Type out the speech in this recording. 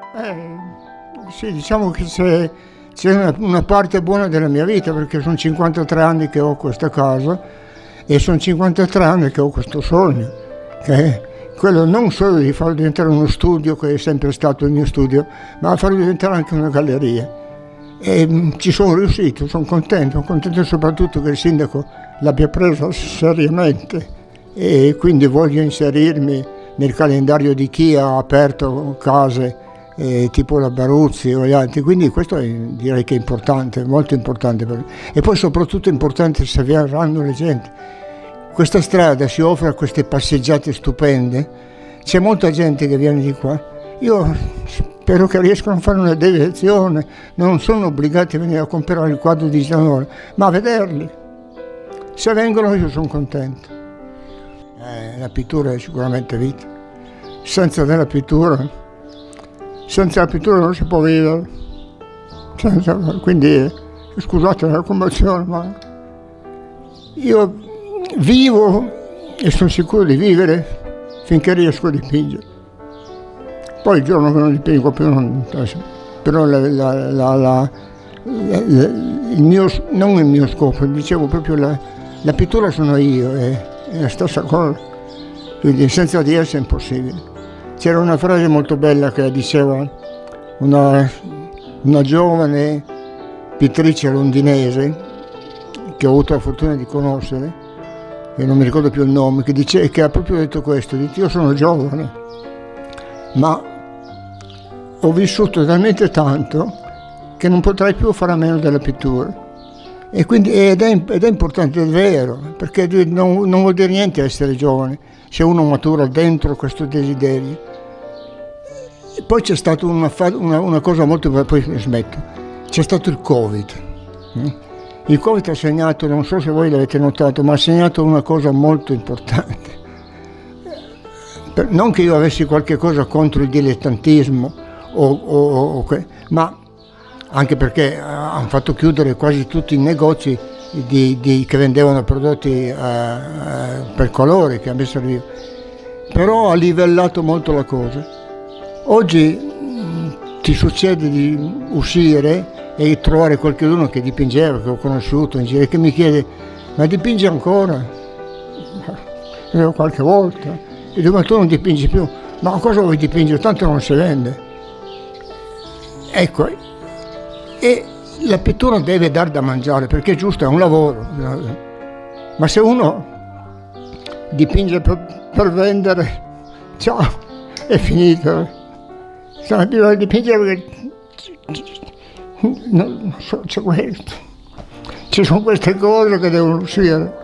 Sì, diciamo che c'è una parte buona della mia vita, perché sono 53 anni che ho questa casa e sono 53 anni che ho questo sogno, che è quello non solo di farlo diventare uno studio, che è sempre stato il mio studio, ma farlo diventare anche una galleria. E ci sono riuscito, sono contento soprattutto che il sindaco l'abbia presa seriamente e quindi voglio inserirmi nel calendario di chi ha aperto case tipo la Baruzzi o gli altri, quindi questo direi che è importante, molto importante per me. E poi soprattutto è importante se verranno le gente. Questa strada si offre a queste passeggiate stupende, c'è molta gente che viene di qua, io spero che riescano a fare una deviazione, non sono obbligati a venire a comprare il quadro di Giannone, ma a vederli. Se vengono io sono contento. La pittura è sicuramente vita, senza la pittura non si può vivere. Quindi scusate la commozione, ma io vivo e sono sicuro di vivere finché riesco a dipingere. Poi il giorno che non dipingo più, però non il mio scopo, dicevo proprio la pittura sono io, è la stessa cosa, quindi senza di essa è impossibile. C'era una frase molto bella che diceva una giovane pittrice londinese che ho avuto la fortuna di conoscere, e non mi ricordo più il nome, che ha proprio detto questo: io sono giovane, ma ho vissuto talmente tanto che non potrei più fare a meno della pittura. E quindi, ed è importante, è vero, perché non vuol dire niente essere giovane se uno matura dentro questo desiderio. E poi c'è stata una cosa molto, poi smetto, c'è stato il Covid. Il Covid ha segnato, non so se voi l'avete notato, ma ha segnato una cosa molto importante. Non che io avessi qualche cosa contro il dilettantismo, ma anche perché hanno fatto chiudere quasi tutti i negozi che vendevano prodotti per colore, che a me serviva. Però ha livellato molto la cosa. Oggi ti succede di uscire e trovare qualcuno che dipingeva, che ho conosciuto in giro, e che mi chiede: ma dipingi ancora? Io qualche volta. E dico: ma tu non dipingi più? Ma cosa vuoi dipingere? Tanto non si vende. Ecco, e la pittura deve dar da mangiare, perché è giusto, è un lavoro. Ma se uno dipinge per vendere, ciao, è finito. Bisogna dipingere perché non so, c'è questo. Ci sono queste cose che devono uscire.